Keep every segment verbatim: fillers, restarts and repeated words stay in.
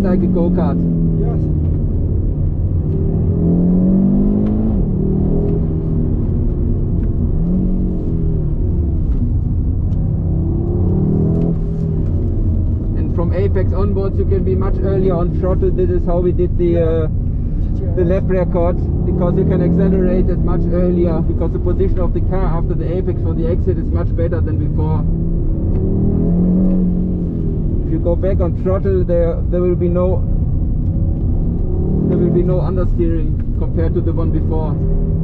like a go-kart. Yes. And from apex onwards you can be much earlier on throttle. This is how we did the uh, the lap record, because you can accelerate it much earlier, because the position of the car after the apex for the exit is much better than before. If you go back on throttle, there there will be no there will be no understeering compared to the one before.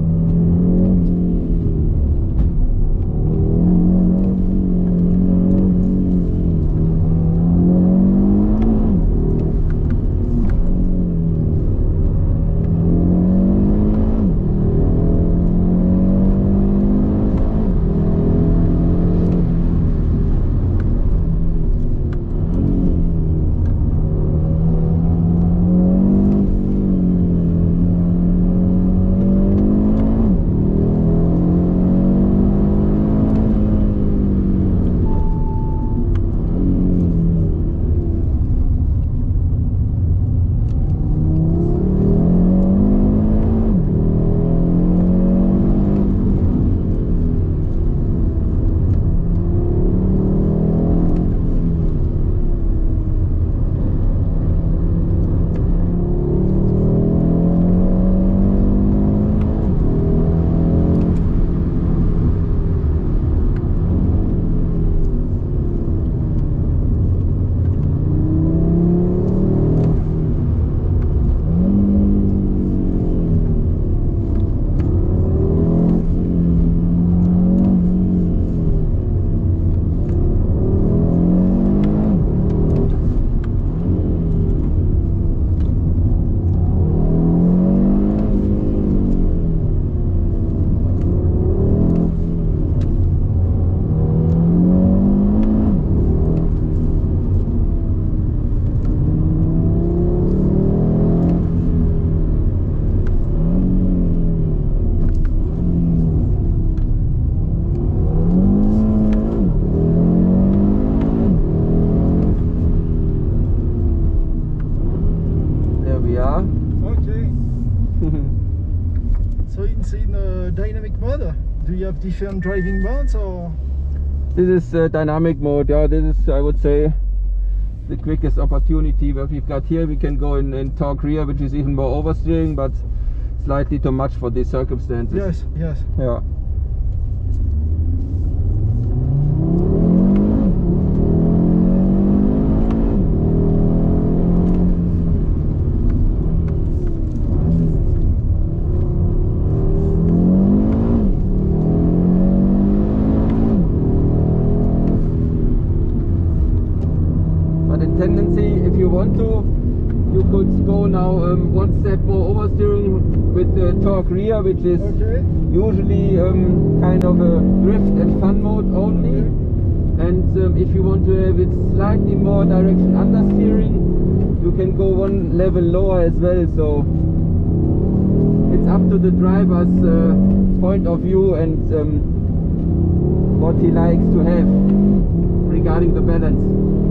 Dynamic mode? Do you have different driving modes or? This is uh, dynamic mode. Yeah, this is, I would say, the quickest opportunity. What we've got here, we can go in, in torque rear, which is even more oversteering, but slightly too much for these circumstances. Yes, yes. Yeah. Tendency, if you want to, you could go now um, one step more oversteering with the torque rear, which is okay. usually um, kind of a drift and fun mode only. Okay. And um, if you want to have it slightly more direction understeering, you can go one level lower as well. So it's up to the driver's uh, point of view and um, what he likes to have regarding the balance.